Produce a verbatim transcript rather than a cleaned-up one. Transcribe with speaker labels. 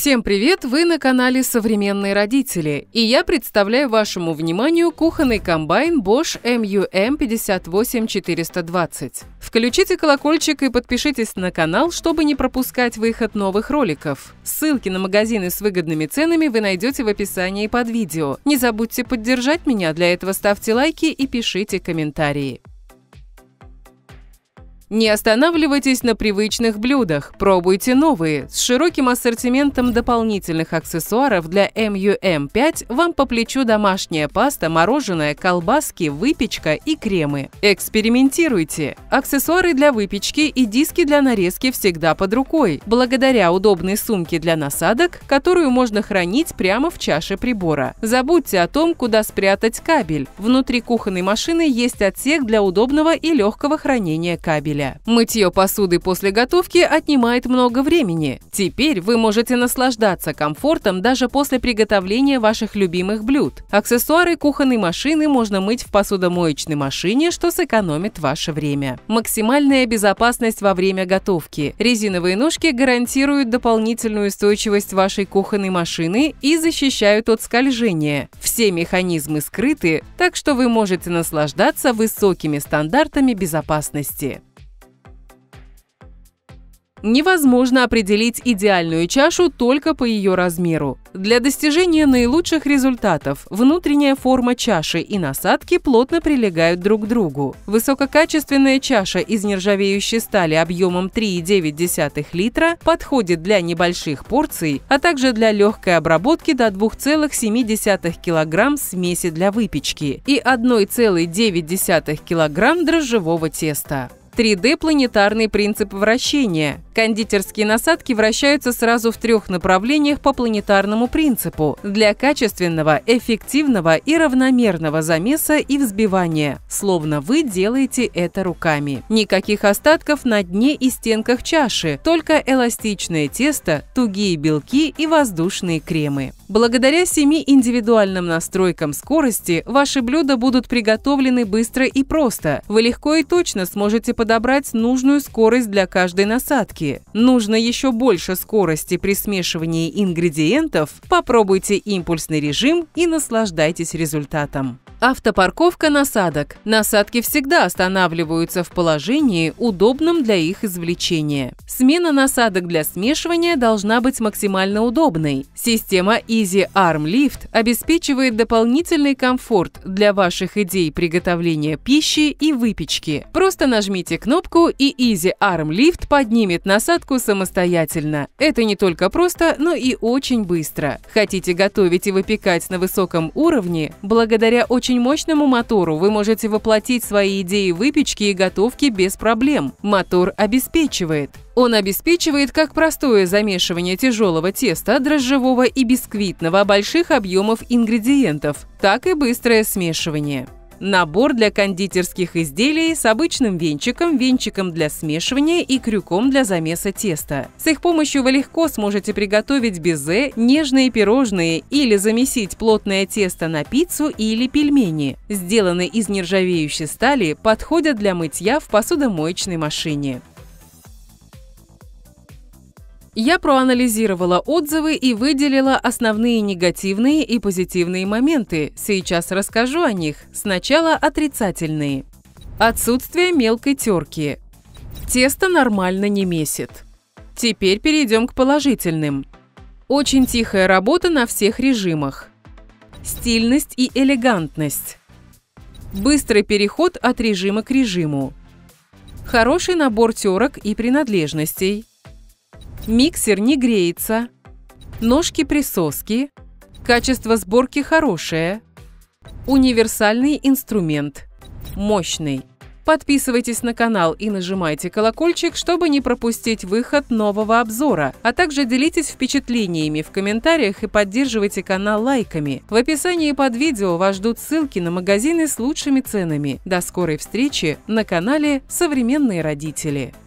Speaker 1: Всем привет! Вы на канале «Современные родители», и я представляю вашему вниманию кухонный комбайн Bosch эм ю эм пятьдесят восемь четыреста двадцать. Включите колокольчик и подпишитесь на канал, чтобы не пропускать выход новых роликов. Ссылки на магазины с выгодными ценами вы найдете в описании под видео. Не забудьте поддержать меня, для этого ставьте лайки и пишите комментарии. Не останавливайтесь на привычных блюдах, пробуйте новые. С широким ассортиментом дополнительных аксессуаров для эм ю эм пять вам по плечу домашняя паста, мороженое, колбаски, выпечка и кремы. Экспериментируйте! Аксессуары для выпечки и диски для нарезки всегда под рукой, благодаря удобной сумке для насадок, которую можно хранить прямо в чаше прибора. Забудьте о том, куда спрятать кабель. Внутри кухонной машины есть отсек для удобного и легкого хранения кабеля. Мытье посуды после готовки отнимает много времени. Теперь вы можете наслаждаться комфортом даже после приготовления ваших любимых блюд. Аксессуары кухонной машины можно мыть в посудомоечной машине, что сэкономит ваше время. Максимальная безопасность во время готовки. Резиновые ножки гарантируют дополнительную устойчивость вашей кухонной машины и защищают от скольжения. Все механизмы скрыты, так что вы можете наслаждаться высокими стандартами безопасности. Невозможно определить идеальную чашу только по ее размеру. Для достижения наилучших результатов внутренняя форма чаши и насадки плотно прилегают друг к другу. Высококачественная чаша из нержавеющей стали объемом три и девять десятых литра подходит для небольших порций, а также для легкой обработки до двух целых семи десятых килограмм смеси для выпечки и одной целой девяти десятых килограмм дрожжевого теста. три дэ планетарный принцип вращения. Кондитерские насадки вращаются сразу в трех направлениях по планетарному принципу для качественного, эффективного и равномерного замеса и взбивания, словно вы делаете это руками. Никаких остатков на дне и стенках чаши, только эластичное тесто, тугие белки и воздушные кремы. Благодаря семи индивидуальным настройкам скорости ваши блюда будут приготовлены быстро и просто. Вы легко и точно сможете подобрать нужную скорость для каждой насадки. Нужно еще больше скорости при смешивании ингредиентов? Попробуйте импульсный режим и наслаждайтесь результатом. Автопарковка насадок. Насадки всегда останавливаются в положении, удобном для их извлечения. Смена насадок для смешивания должна быть максимально удобной. Система Easy Arm Lift обеспечивает дополнительный комфорт для ваших идей приготовления пищи и выпечки. Просто нажмите кнопку, и Easy Arm Lift поднимет насадку самостоятельно. Это не только просто, но и очень быстро. Хотите готовить и выпекать на высоком уровне? Благодаря очень мощному мотору вы можете воплотить свои идеи выпечки и готовки без проблем. Мотор обеспечивает. Он обеспечивает как простое замешивание тяжелого теста, дрожжевого и бисквитного больших объемов ингредиентов, так и быстрое смешивание. Набор для кондитерских изделий с обычным венчиком, венчиком для смешивания и крюком для замеса теста. С их помощью вы легко сможете приготовить безе, нежные пирожные или замесить плотное тесто на пиццу или пельмени. Сделанные из нержавеющей стали, подходят для мытья в посудомоечной машине. Я проанализировала отзывы и выделила основные негативные и позитивные моменты. Сейчас расскажу о них. Сначала отрицательные. Отсутствие мелкой терки. Тесто нормально не месит. Теперь перейдем к положительным. Очень тихая работа на всех режимах. Стильность и элегантность. Быстрый переход от режима к режиму. Хороший набор терок и принадлежностей. Миксер не греется. Ножки-присоски. Качество сборки хорошее. Универсальный инструмент. Мощный. Подписывайтесь на канал и нажимайте колокольчик, чтобы не пропустить выход нового обзора, а также делитесь впечатлениями в комментариях и поддерживайте канал лайками. В описании под видео вас ждут ссылки на магазины с лучшими ценами. До скорой встречи на канале «Современные родители».